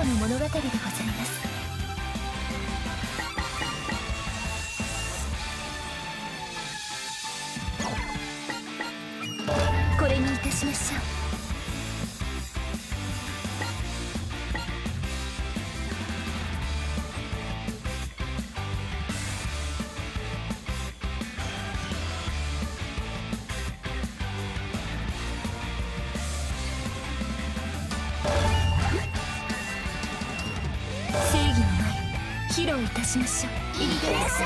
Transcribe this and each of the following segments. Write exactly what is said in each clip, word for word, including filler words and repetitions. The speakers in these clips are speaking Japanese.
の物語でございます。これにいたしましょう。披露いたしましょう。いってらっしゃ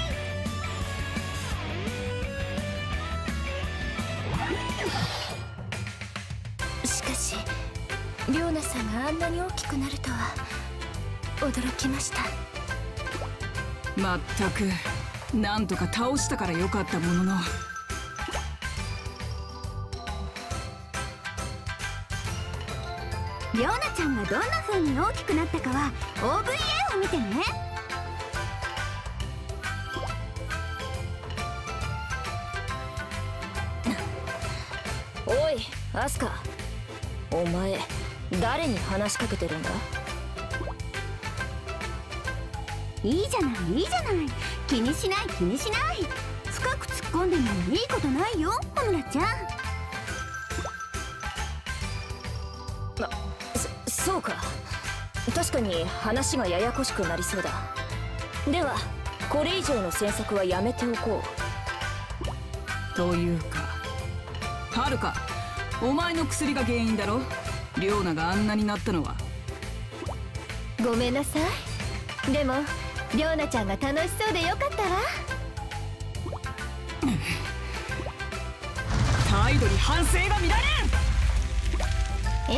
い。しかしリョーナさんがあんなに大きくなるとは驚きました。 まったくなんとか倒したからよかったものの。 リョーナちゃんがどんな風に大きくなったかは オーブイエー を見てね。 おいアスカ、お前誰に話しかけてるんだ？ いいじゃないいいじゃない、気にしない気にしない。深く突っ込んでもいいことないよ小村ちゃん。 そうか、確かに話がややこしくなりそうだ。ではこれ以上の詮索はやめておこう。というかはるか、お前の薬が原因だろ。リョーナがあんなになったのは。 ごめんなさい。でもリョーナちゃんが楽しそうでよかったわ。 態度に反省が見られん。 え？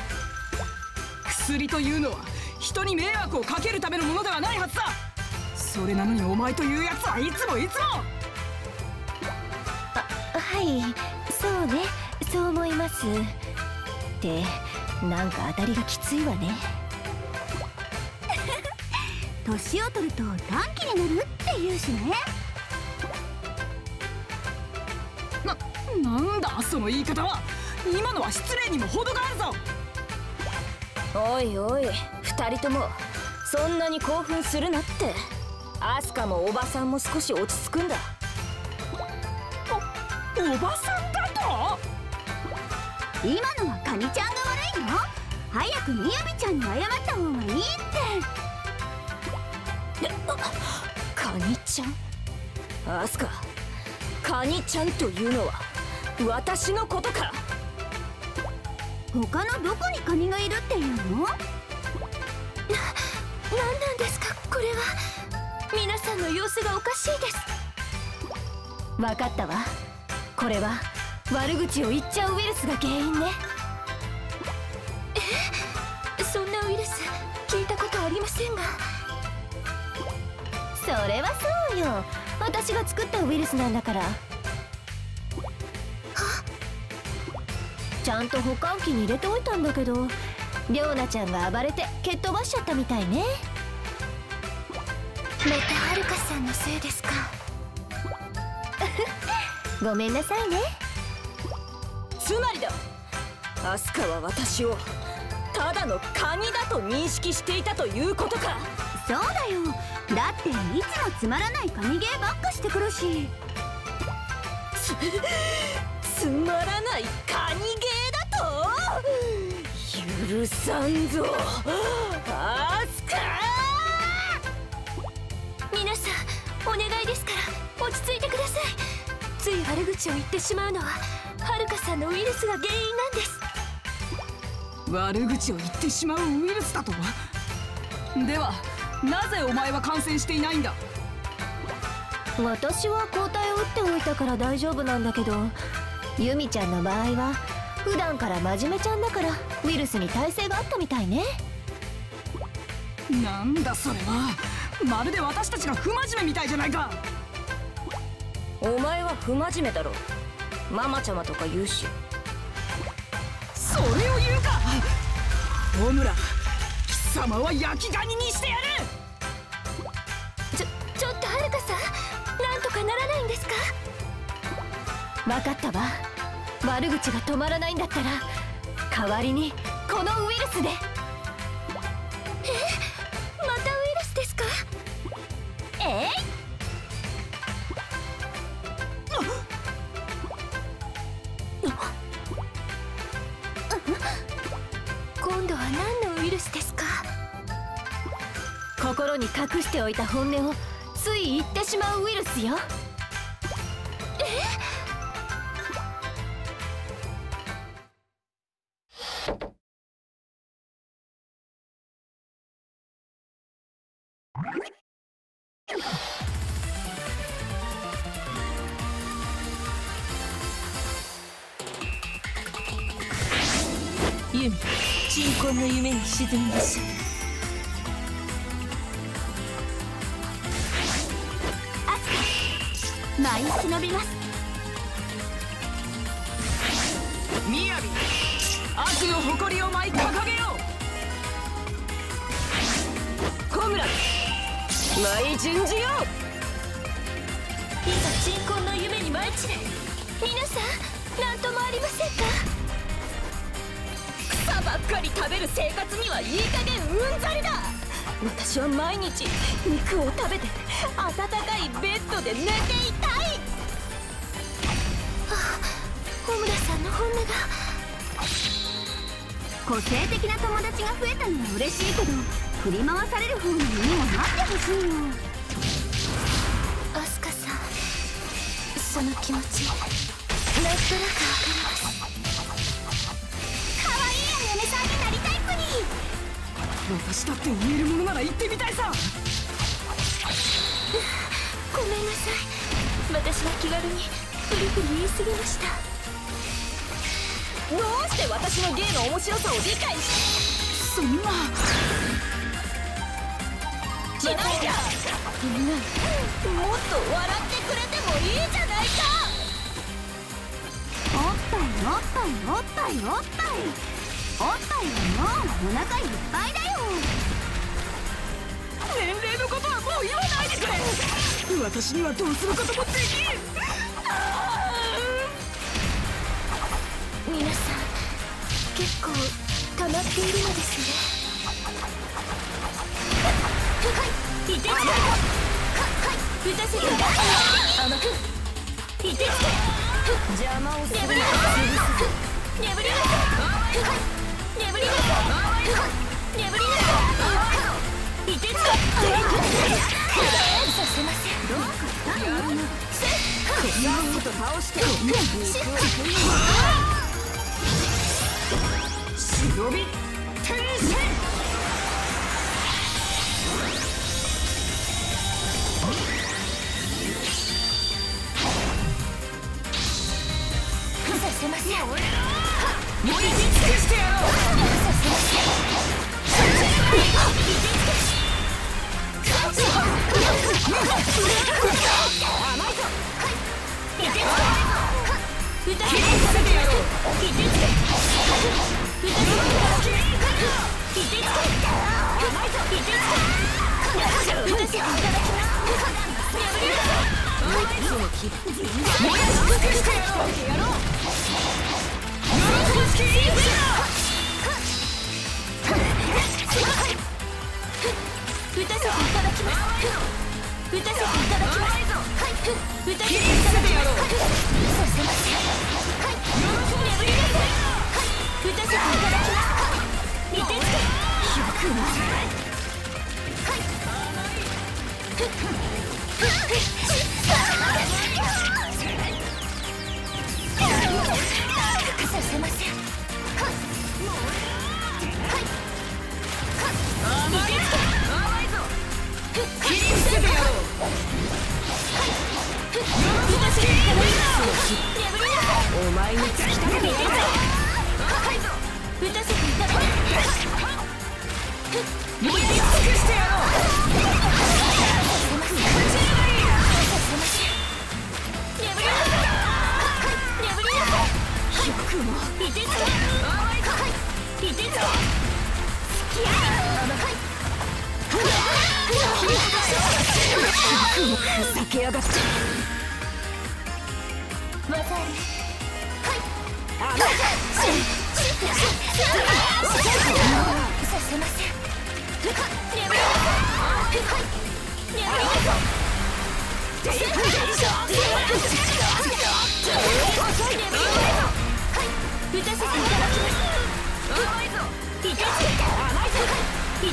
薬というのは人に迷惑をかけるためのものではないはずだ。それなのにお前というやつはいつもいつも。 あ、はい、そうね、そう思います。ってなんか当たりがきついわね。 年を取ると短気になるって言うしね。 な、なんだその言い方は。今のは失礼にも程があるぞ。 おいおい、二人ともそんなに興奮するなって。アスカもおばさんも少し落ち着くんだ。 お、おばさんだと？ 今のはカニちゃんが悪いの？早くみやびちゃんに謝った方がいいって。 カニちゃん？アスカ、カニちゃんというのは私のことか？ 他のどこにカニがいるっていうの？な、なんなんですかこれは。皆さんの様子がおかしいです。分かったわ。これは悪口を言っちゃうウイルスが原因ね。え、そんなウイルス聞いたことありませんが。それはそうよ、私が作ったウイルスなんだから。ちゃんと保管機に入れておいたんだけど、リョーナちゃんが暴れて蹴っ飛ばしちゃったみたいね。またはるかさんのせいですか。ごめんなさいね。つまりだ、アスカは私をただのカニだと認識していたということか。 そうだよ、だっていつもつまらないカニゲーばっかしてくるし。 つつまらないカニゲーだと許さんぞアスカ。皆さんお願いですから落ち着いてください。つい悪口を言ってしまうのははるかさんのウイルスが原因なんです。 悪口を言ってしまうウイルスだとは。ではなぜお前は感染していないんだ。 私は抗体を打っておいたから大丈夫なんだけど、ユミちゃんの場合は普段から真面目ちゃんだからウイルスに耐性があったみたいね。 なんだそれは、まるで私たちが不真面目みたいじゃないか。 お前は不真面目だろ、ママちゃまとか言うし。 それを言うか。大村、貴様は焼きガニにしてやる。 ちょちょっとはるかさん、なんとかならないんですか。分かったわ。悪口が止まらないんだったら代わりにこのウイルスで。 今度は何のウイルスですか？心に隠しておいた本音をつい言ってしまうウイルスよ。え？ ユミ、鎮魂の夢に沈みましょう。 アスカ、舞い忍びます。 みやび、悪の誇りを舞い掲げよう。コムラ、舞い順次よ。 いざ鎮魂の夢に舞い散れ。皆さん何ともありませんか？草ばっかり食べる生活にはいい加減うんざりだ。私は毎日肉を食べて暖かいベッドで寝ていたい。あ、小村さんの本音が。 個性的な友達が増えたのは嬉しいけど、振り回される方の身にもなってほしいよ。 アスカさん、その気持ちなんとなくわかります。 可愛いお嫁さんになりたいプリ。 私だって言えるものなら言ってみたいさ。 ごめんなさい、私は気軽にフリフリ言い過ぎました。どうして私の芸の面白さを理解し。 そんなしないじゃん。みんなもっと笑ってくれてもいいじゃないか。 おっぱいおっぱいおっぱいおっぱいおっぱいはもうお腹いっぱいだよ。 年齢のことはもう言わないでくれ。私にはどうすることもできん。 皆さん結構溜まっているのですね。はい、いてつけ。はい、打たせて甘くいてつけ。邪魔をするな。眠りなさい。はい、眠りなさい。眠りなさい。いてつけ。させません。どうかしたの？せっこんなこと倒して肉を食い忍び転生。させません。 燃え尽くしてやろう。 させません。甘いぞ。はい。いてつけ。歌切り捨ててやろう。 いてつけ。歌つけ。いてつけ。甘いぞ。いてつけ。歌つけいただきます。やめなさい。その気分。 燃やし尽くしてやろう。やろう。喜ぶしきいいぜ。 打たせていただきます。打たせていただきます。はい。打たせていただきます。させません。はい。眠りなさい。はい。打たせていただきます。いてつけ。よくない。はい。させません。はい。はい。 甘いぞ。甘いぞ。切り捨ててやろう。 打たせていただきます。眠りなさい。 お前につきたくねえぞ。 はい。打たせていただきます。 燃え尽くしてやろう。 させません。眠りなさい。眠りなさい。よくもいてつけ。はい。いてつけ。付き合い。はい。 ふざけやがって。 技あり。はい。させません。眠りなさい。はい。眠りなさい。眠りなさい。はい。打たせていただきます。いてつけ。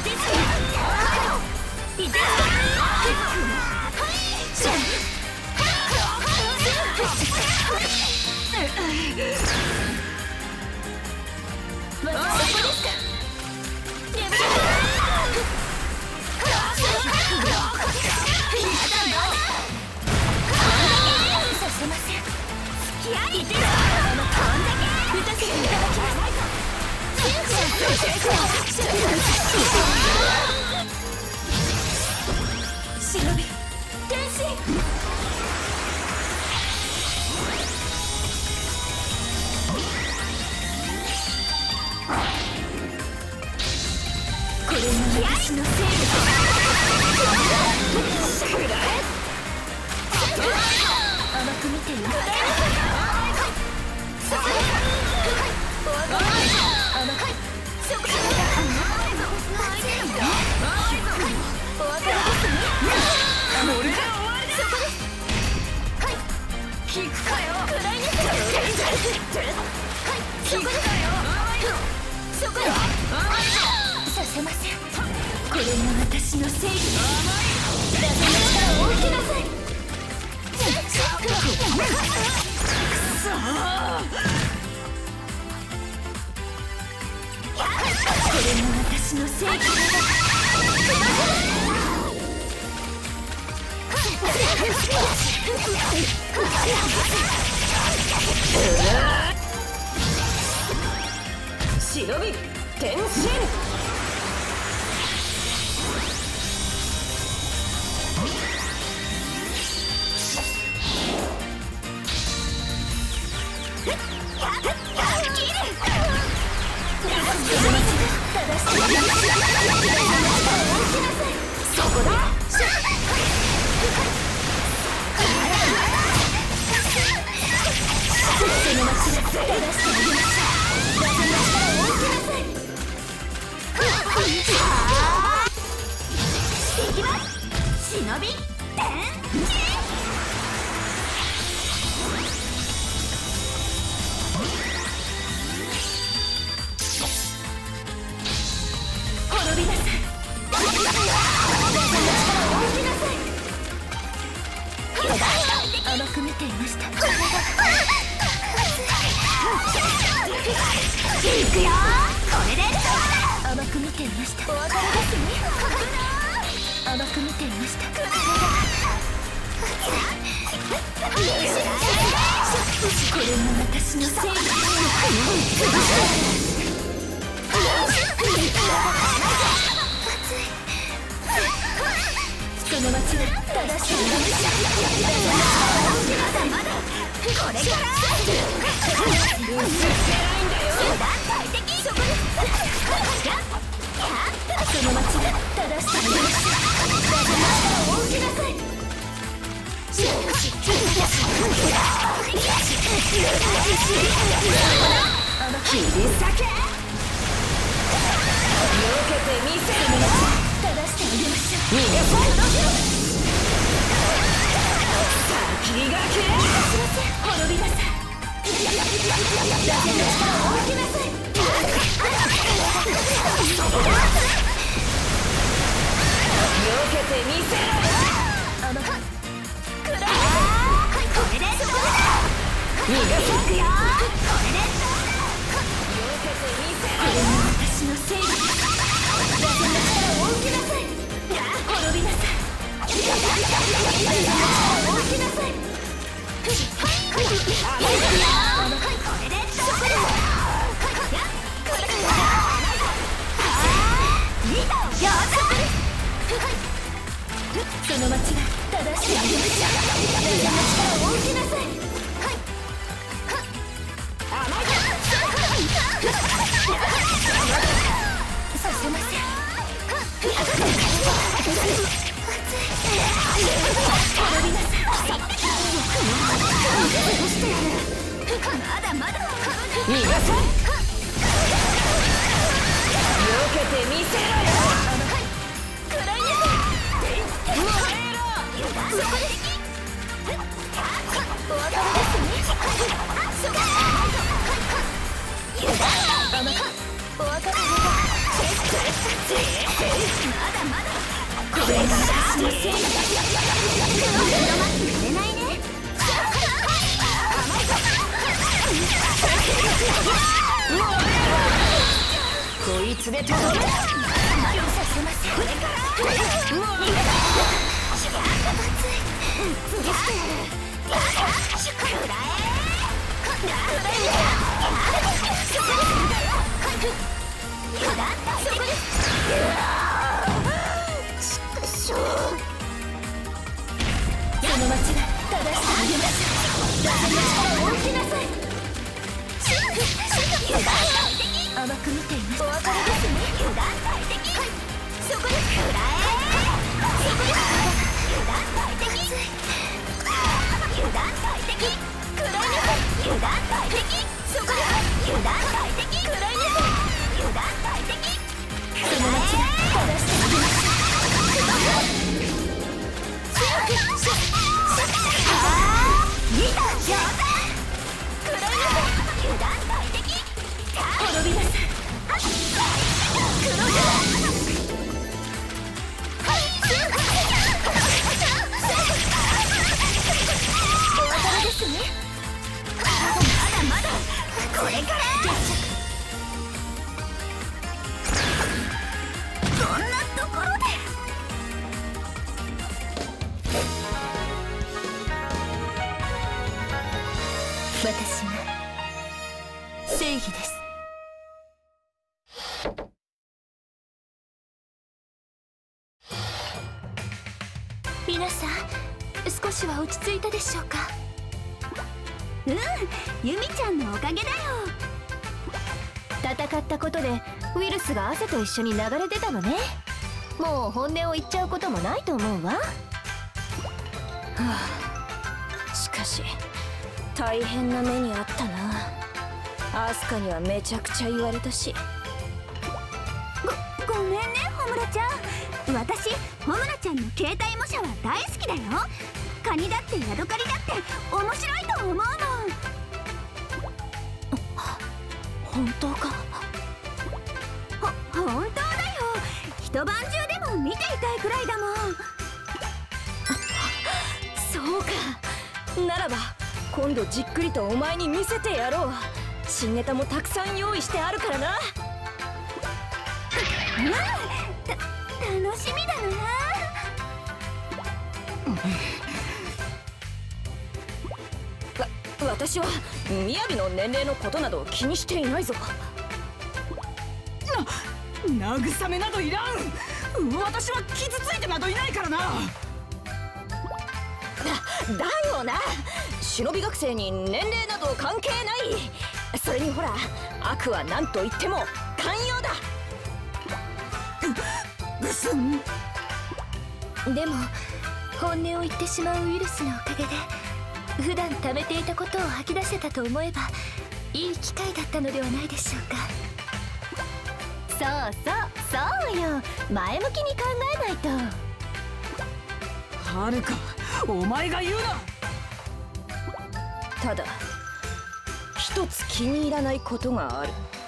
お別れまだまだこれからのせいだ。寝れないね。 こいつでとどめだ。させません。これからうわっ次してやる。その町が正しさあげましょう。誰の力を置きなさい。甘く見ています。お別れですね。油断大敵。はい、そこです。食らえ。そこです。油断大敵。油断大敵。食らいなさい。油断大敵。そこです。油断大敵。食らいなさい。油断大敵。その町が正しさあげましょう。見た上手。食らいなさい。油断大敵。滅びなさい。黒いお別れですね。まだまだこれからこんなところで。私が正義です。皆さん、少しは落ち着いたでしょうか。 うん、ユミちゃんのおかげだよ。 戦ったことでウイルスが汗と一緒に流れ出たのね。もう本音を言っちゃうこともないと思うわ。はあ、しかし大変な目にあったな。アスカにはめちゃくちゃ言われたし。 ごごめんね、ホムラちゃん。私、ホムラちゃんの携帯模写は大好きだよ。カニだってヤドカリだって面白いと思うもん。 本当か。 ほ本当だよ。一晩中でも見ていたいくらいだもん。 そうか。ならば今度じっくりとお前に見せてやろう。新ネタもたくさん用意してあるからな。 うん、た楽しみだな。 わ私は雅の年齢のことなど気にしていないぞ。 な慰めなどいらん。私は傷ついてなどいないからな。 だだよな。忍び学生に年齢など関係ない。それにほら、悪は何と言っても寛容だ。 ぐすん。 でも本音を言ってしまうウイルスのおかげで普段溜めていたことを吐き出せたと思えばいい機会だったのではないでしょうか。そうそうそうよ。前向きに考えないと。 はるか、お前が言うな。 ただ一つ気に入らないことがある。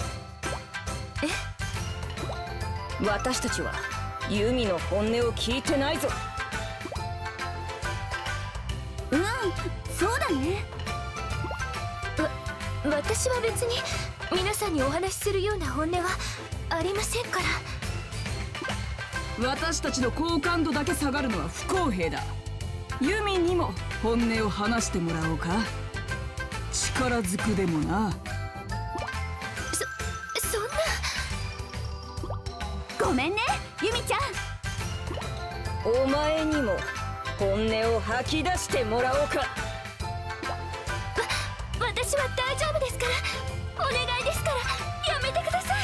え？私たちはユミの本音を聞いてないぞ。 うん、そうだね。 わ私は別に皆さんにお話しするような本音はありませんから。 私たちの好感度だけ下がるのは不公平だ。ユミにも本音を話してもらおうか。力ずくでもな。 そそんな。 ごめんね、ユミちゃん。 お前にも本音を吐き出してもらおうか。わ私は大丈夫ですから。お願いですからやめてください。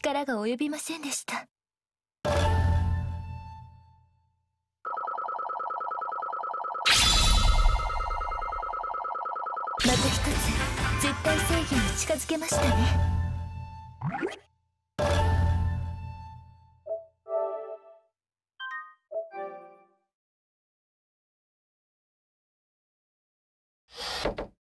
力が及びませんでした。また一つ絶対正義に近づけましたね。